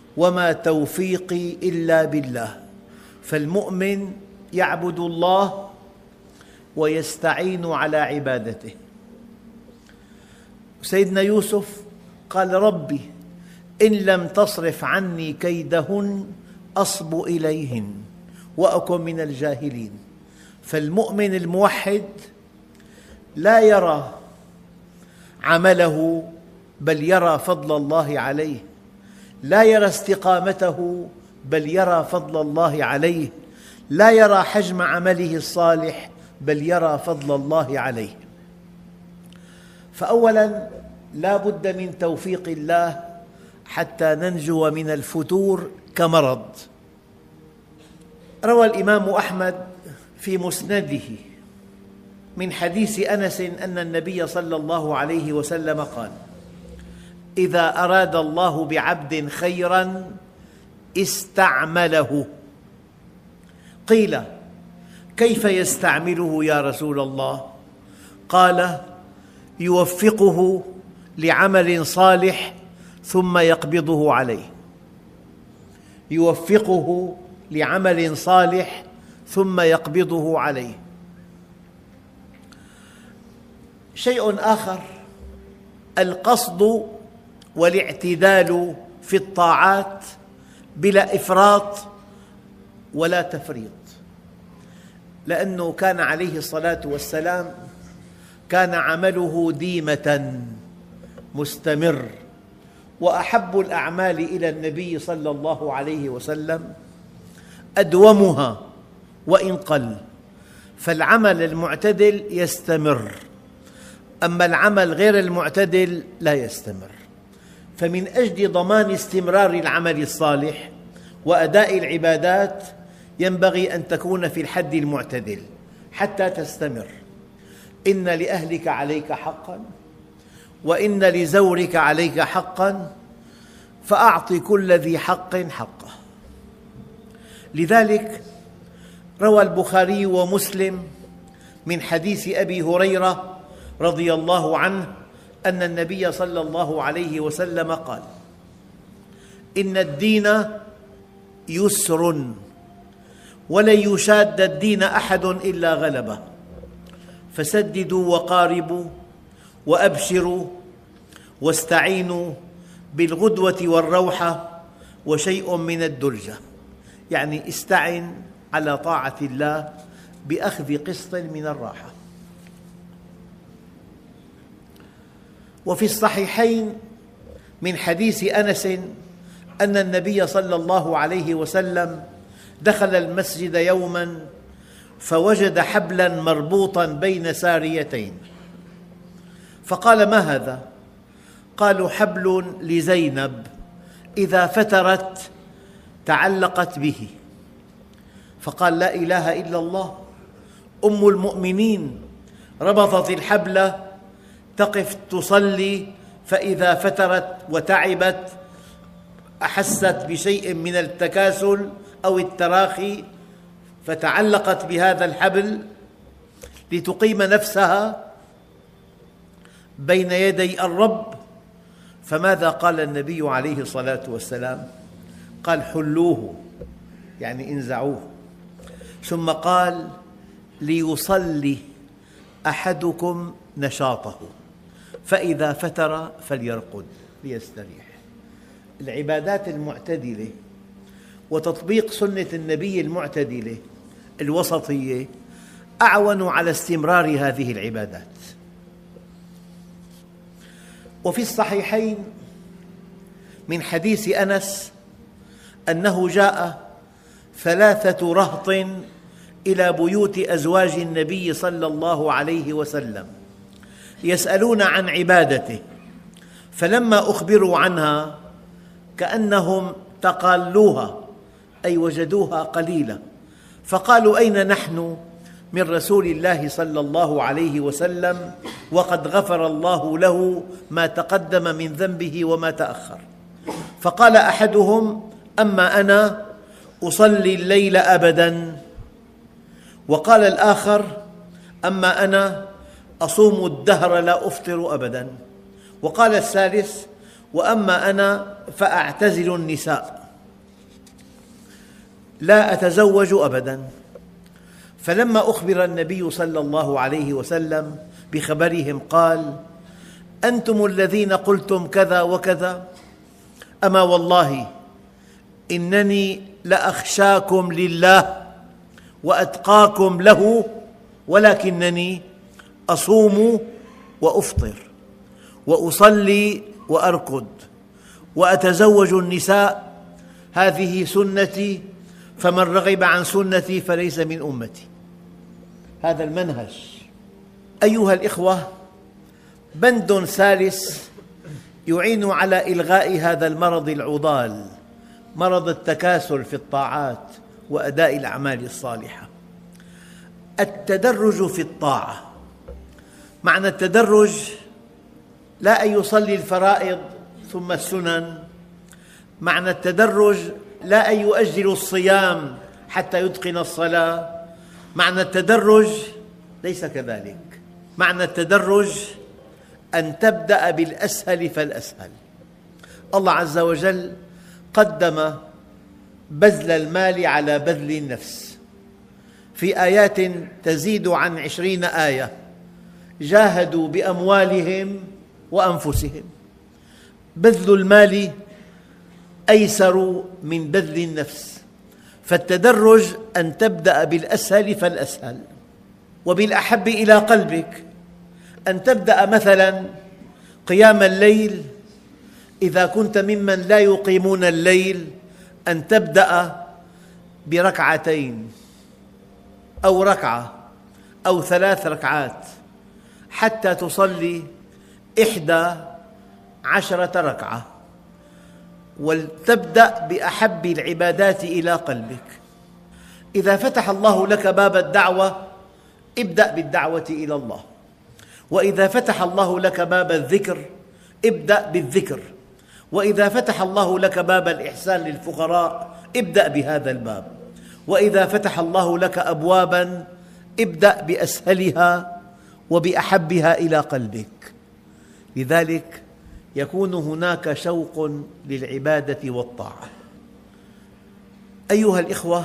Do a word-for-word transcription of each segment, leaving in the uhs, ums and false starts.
وما توفيقي إلا بالله. فالمؤمن يعبد الله ويستعين على عبادته. سيدنا يوسف قال: ربي إن لم تصرف عني كيدهن أصب إليهن وأكن من الجاهلين. فالمؤمن الموحد لا يرى عمله بل يرى فضل الله عليه، لا يرى استقامته بل يرى فضل الله عليه، لا يرى حجم عمله الصالح بل يرى فضل الله عليه. فأولاً لا بد من توفيق الله حتى ننجو من الفتور كمرض. روى الإمام أحمد في مسنده من حديث أنس أن النبي صلى الله عليه وسلم قال: إذا أراد الله بعبد خيراً استعمله. قيل: كيف يستعمله يا رسول الله؟ قال: يوفقه لعمل صالح ثم يقبضه عليه. يوفقه لعمل صالح ثم يقبضه عليه. شيء آخر: القصد والاعتدال في الطاعات بلا إفراط ولا تفريط، لأنه كان عليه الصلاة والسلام كان عمله ديمة مستمر، وأحب الأعمال إلى النبي صلى الله عليه وسلم أدومها وإن قل. فالعمل المعتدل يستمر، أما العمل غير المعتدل لا يستمر. فمن أجل ضمان استمرار العمل الصالح وأداء العبادات ينبغي أن تكون في الحد المعتدل حتى تستمر. إن لأهلك عليك حقاً وإن لزورك عليك حقاً فأعط كل ذي حق حقه. لذلك روى البخاري ومسلم من حديث أبي هريرة رضي الله عنه أن النبي صلى الله عليه وسلم قال: إن الدين يسر ولن يشاد الدين أحد إلا غلبه، فسددوا وقاربوا وأبشروا واستعينوا بالغدوة والروحة وشيء من الدلجة. يعني استعن على طاعة الله بأخذ قسط من الراحة. وفي الصحيحين من حديث أنس أن النبي صلى الله عليه وسلم دخل المسجد يوماً فوجد حبلاً مربوطاً بين ساريتين، فقال: ما هذا؟ قالوا: حبل لزينب إذا فترت تعلقت به. فقال: لا إله إلا الله، أم المؤمنين ربطت الحبل تقف تصلي، فإذا فترت وتعبت أحست بشيء من التكاسل أو التراخي فتعلقت بهذا الحبل لتقيم نفسها بين يدي الرب. فماذا قال النبي عليه الصلاة والسلام؟ قال: حلوه، يعني انزعوه. ثم قال: ليصلي أحدكم نشاطه فإذا فتر فليرقد ليستريح. العبادات المعتدلة وتطبيق سنة النبي المعتدلة الوسطية أعون على استمرار هذه العبادات. وفي الصحيحين من حديث أنس أنه جاء ثلاثة رهط إلى بيوت أزواج النبي صلى الله عليه وسلم يسألون عن عبادته، فلما أخبروا عنها كأنهم تقالوها، أي وجدوها قليلة، فقالوا: أين نحن من رسول الله صلى الله عليه وسلم وقد غفر الله له ما تقدم من ذنبه وما تأخر. فقال أحدهم: أما أنا أصلي الليل أبداً. وقال الآخر: أما أنا أصوم الدهر لا أفطر أبداً. وقال الثالث: وأما أنا فأعتزل النساء. لا أتزوج أبداً. فلما أخبر النبي صلى الله عليه وسلم بخبرهم قال: أنتم الذين قلتم كذا وكذا، أما والله إنني لأخشاكم لله وأتقاكم له، ولكنني أصوم وأفطر وأصلي وأرقد وأتزوج النساء، هذه سنتي، فمن رغب عن سنتي فليس من أمتي. هذا المنهج. أيها الإخوة، بند ثالث يعين على إلغاء هذا المرض العضال، مرض التكاسل في الطاعات وأداء الأعمال الصالحة. التدرج في الطاعة. معنى التدرج لا أن يصلي الفرائض ثم السنن، معنى التدرج لا أن يؤجل الصيام حتى يتقن الصلاة، معنى التدرج ليس كذلك. معنى التدرج أن تبدأ بالأسهل فالأسهل. الله عز وجل قدم بذل المال على بذل النفس في آيات تزيد عن عشرين آية. جاهدوا بأموالهم وأنفسهم. بذل المال أيسر من بذل النفس، فالتدرج أن تبدأ بالأسهل فالأسهل. وبالأحب إلى قلبك أن تبدأ مثلاً قيام الليل، إذا كنت ممن لا يقيمون الليل، أن تبدأ بركعتين أو ركعة أو ثلاث ركعات حتى تصلي إحدى عشرة ركعة، ولتبدأ بأحب العبادات إلى قلبك. إذا فتح الله لك باب الدعوة، ابدأ بالدعوة إلى الله، وإذا فتح الله لك باب الذكر، ابدأ بالذكر، وإذا فتح الله لك باب الإحسان للفقراء، ابدأ بهذا الباب، وإذا فتح الله لك أبواباً، ابدأ بأسهلها وبأحبها إلى قلبك. لذلك يكون هناك شوق للعبادة والطاعة. أيها الإخوة،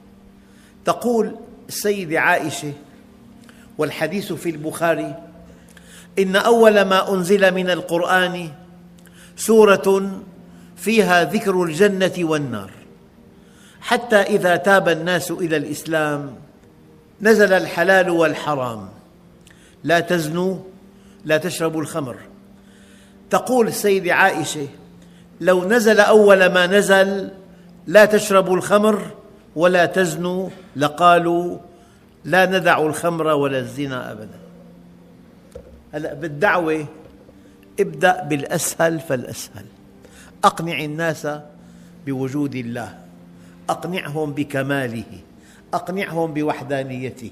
تقول السيدة عائشة، والحديث في البخاري: إن أول ما أنزل من القرآن سورة فيها ذكر الجنة والنار، حتى إذا تاب الناس إلى الإسلام نزل الحلال والحرام، لا تزنوا، لا تشربوا الخمر. تقول السيدة عائشة: لو نزل أول ما نزل لا تشربوا الخمر ولا تزنوا، لقالوا لا ندع الخمر ولا الزنا أبدا. هلأ بالدعوة ابدأ بالأسهل فالأسهل. أقنع الناس بوجود الله، أقنعهم بكماله، أقنعهم بوحدانيته،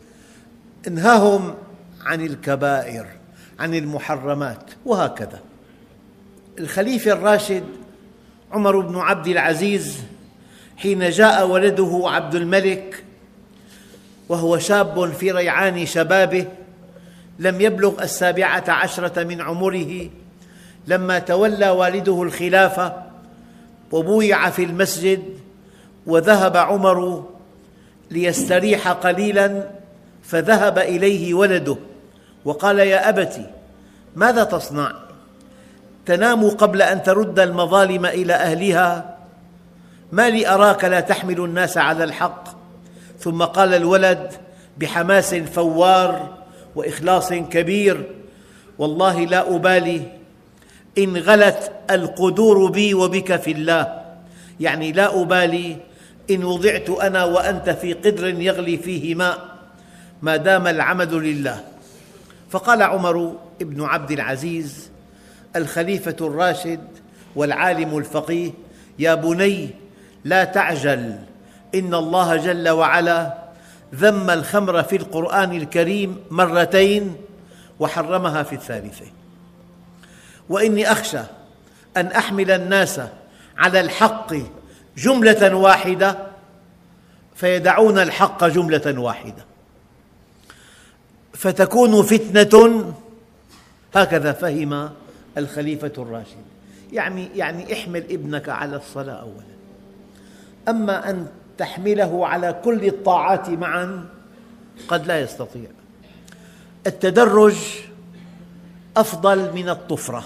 انهاهم عن الكبائر، عن المحرمات، وهكذا. الخليفة الراشد عمر بن عبد العزيز حين جاء ولده عبد الملك وهو شاب في ريعان شبابه، لم يبلغ السابعة عشرة من عمره، لما تولى والده الخلافة وبويع في المسجد، وذهب عمر ليستريح قليلاً، فذهب إليه ولده وقال: يا أبت، ماذا تصنع؟ تنام قبل أن ترد المظالم إلى أهلها؟ ما لي أراك لا تحمل الناس على الحق؟ ثم قال الولد بحماس فوار وإخلاص كبير: والله لا أبالي إن غلت القدور بي وبك في الله، يعني لا أبالي إن وضعت أنا وأنت في قدر يغلي فيه ماء، ما دام العمل لله. فقال عمر بن عبد العزيز الخليفة الراشد والعالم الفقيه: يا بني، لا تعجل، إن الله جل وعلا ذم الخمر في القرآن الكريم مرتين وحرمها في الثالثة، وإني أخشى أن أحمل الناس على الحق جملة واحدة فيدعون الحق جملة واحدة فتكون فتنة. هكذا فهم الخليفة الراشد. يعني يعني احمل ابنك على الصلاة أولا، أما أن تحمله على كل الطاعات معا قد لا يستطيع. التدرج أفضل من الطفرة.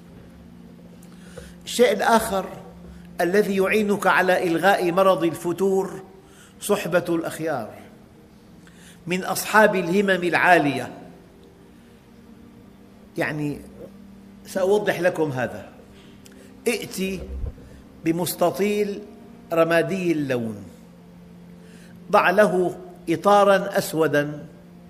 الشيء الآخر الذي يعينك على إلغاء مرض الفتور صحبة الأخيار من أصحاب الهمم العالية. يعني سأوضح لكم هذا. ائتي بمستطيل رمادي اللون، ضع له إطاراً أسوداً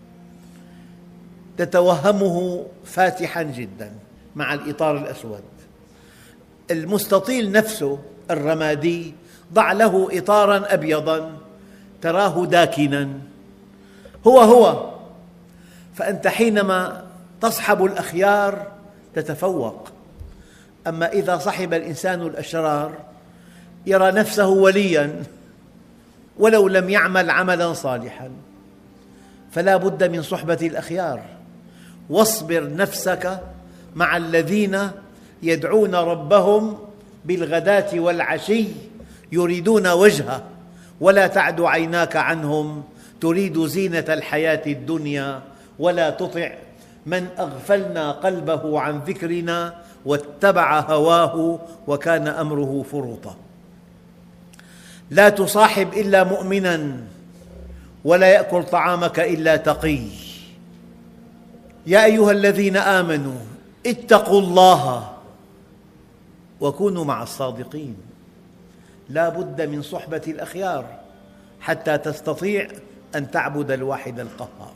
تتوهمه فاتحاً جداً مع الإطار الأسود. المستطيل نفسه الرمادي ضع له إطاراً أبيضاً تراه داكناً، هو هو. فأنت حينما تصحب الأخيار تتفوق. أما إذا صحب الإنسان الأشرار يرى نفسه ولياً ولو لم يعمل عملاً صالحاً. فلا بد من صحبة الأخيار. واصبر نفسك مع الذين يدعون ربهم بالغداة والعشي يريدون وجهه ولا تعد عيناك عنهم تريد زينة الحياة الدنيا ولا تطع من أغفلنا قلبه عن ذكرنا واتبع هواه وكان أمره فرطا. لا تصاحب إلا مؤمناً ولا يأكل طعامك إلا تقي. يا أيها الذين آمنوا اتقوا الله وكونوا مع الصادقين. لا بد من صحبة الأخيار حتى تستطيع أن تعبد الواحد القهار.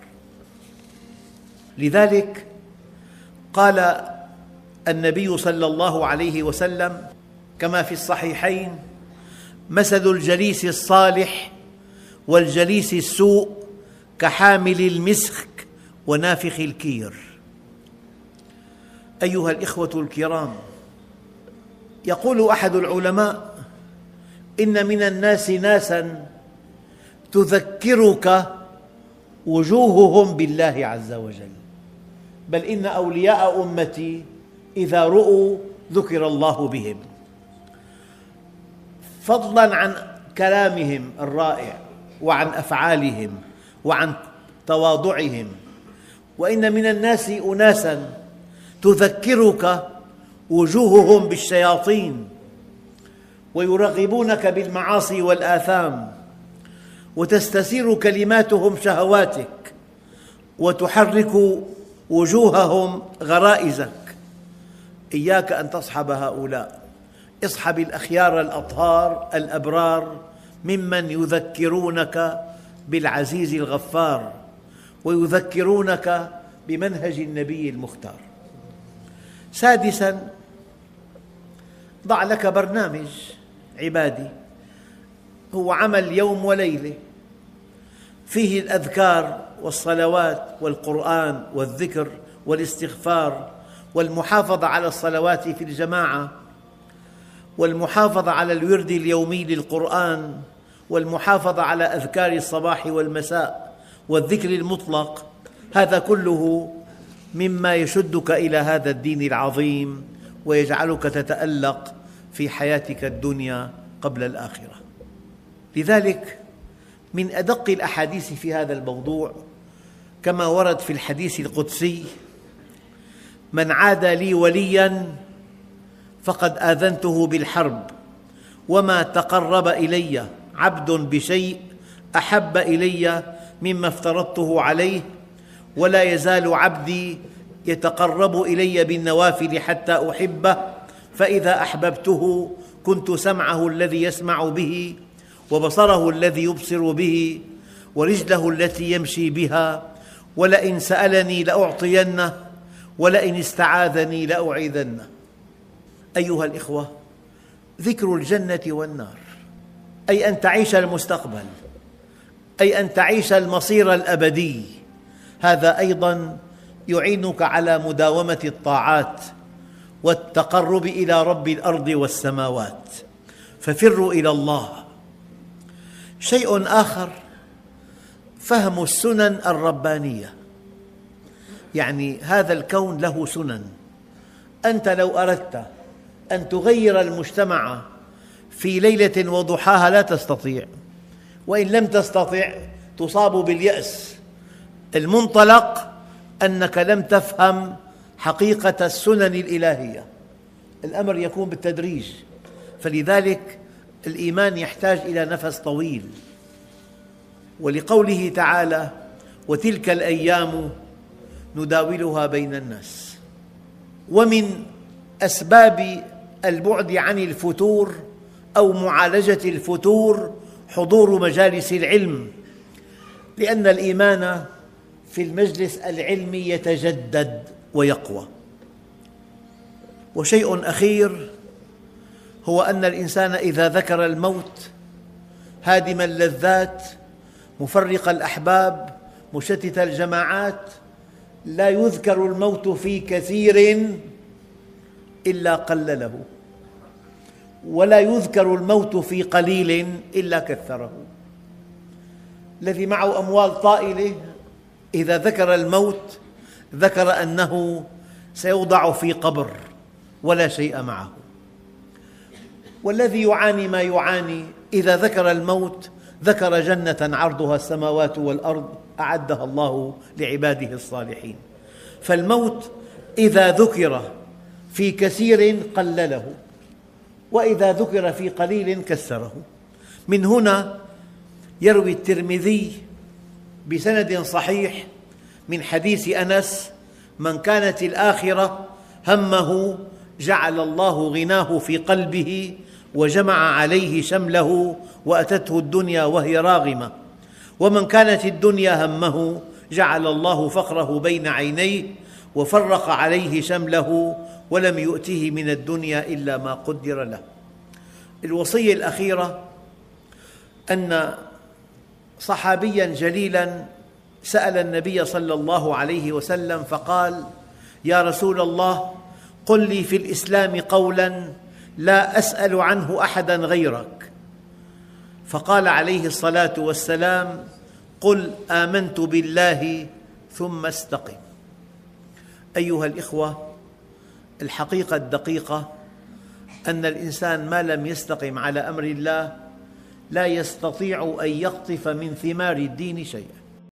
لذلك قال النبي صلى الله عليه وسلم كما في الصحيحين: مثل الجليس الصالح والجليس السوء كحامل المسك ونافخ الكير. أيها الإخوة الكرام، يقول أحد العلماء: إن من الناس ناساً تذكرك وجوههم بالله عز وجل، بل إن أولياء أمتي إذا رؤوا ذكر الله بهم، فضلاً عن كلامهم الرائع وعن أفعالهم وعن تواضعهم. وإن من الناس أناساً تذكرك وجوههم بالشياطين ويرغبونك بالمعاصي والآثام، وتستثير كلماتهم شهواتك وتحرك وجوههم غرائزك. إياك أن تصحب هؤلاء. اصحب الأخيار الأطهار الأبرار ممن يذكرونك بالعزيز الغفار ويذكرونك بمنهج النبي المختار. سادساً، ضع لك برنامج عبادي، هو عمل يوم وليلة فيه الأذكار والصلوات والقرآن والذكر والاستغفار والمحافظة على الصلوات في الجماعة والمحافظة على الورد اليومي للقرآن والمحافظة على أذكار الصباح والمساء والذكر المطلق. هذا كله مما يشدك إلى هذا الدين العظيم ويجعلك تتألق في حياتك الدنيا قبل الآخرة. لذلك من أدق الأحاديث في هذا الموضوع كما ورد في الحديث القدسي: من عادى لي ولياً فقد آذنته بالحرب وما تقرب إلي عبد بشيء أحب إلي مما افترضته عليه ولا يزال عبدي يتقرب إلي بالنوافل حتى أحبه فإذا أحببته كنت سمعه الذي يسمع به وبصره الذي يبصر به ورجله التي يمشي بها ولئن سألني لأعطينه ولئن استعاذني لأعيذنه. أيها الإخوة، ذكر الجنة والنار، أي أن تعيش المستقبل، أي أن تعيش المصير الأبدي، هذا أيضاً يعينك على مداومة الطاعات والتقرب إلى رب الأرض والسماوات. ففروا إلى الله. شيء آخر: فهم السنن الربانية. يعني هذا الكون له سنن. أنت لو أردت أن تغير المجتمع في ليلة وضحاها لا تستطيع، وإن لم تستطع تصاب باليأس. المنطلق أنك لم تفهم حقيقة السنن الإلهية. الأمر يكون بالتدريج، فلذلك الإيمان يحتاج إلى نفس طويل. ولقوله تعالى: وتلك الأيام نداولها بين الناس. ومن أسباب البعد عن الفتور أو معالجة الفتور حضور مجالس العلم، لأن الإيمان في المجلس العلمي يتجدد ويقوى. وشيء أخير هو أن الإنسان إذا ذكر الموت هادم اللذات مفرق الأحباب مشتت الجماعات، لا يذكر الموت في كثير إلا قلله، ولا يذكر الموت في قليل إلا كثره. الذي معه أموال طائلة إذا ذكر الموت ذكر أنه سيوضع في قبر ولا شيء معه، والذي يعاني ما يعاني إذا ذكر الموت ذكر جنة عرضها السماوات والأرض أعدها الله لعباده الصالحين. فالموت إذا ذكر في كثير قلله، وإذا ذكر في قليل كسره. من هنا يروي الترمذي بسند صحيح من حديث أنس: من كانت الآخرة همه جعل الله غناه في قلبه وجمع عليه شمله وأتته الدنيا وهي راغمة، ومن كانت الدنيا همه جعل الله فقره بين عينيه وفرق عليه شمله ولم يؤته من الدنيا إلا ما قدر له. الوصية الأخيرة أن صحابياً جليلاً سأل النبي صلى الله عليه وسلم فقال: يا رسول الله، قل لي في الإسلام قولاً لا أسأل عنه أحداً غيرك. فقال عليه الصلاة والسلام: قل آمنت بالله ثم استقم. أيها الإخوة، الحقيقة الدقيقة أن الإنسان ما لم يستقم على أمر الله لا يستطيع أن يقطف من ثمار الدين شيئاً.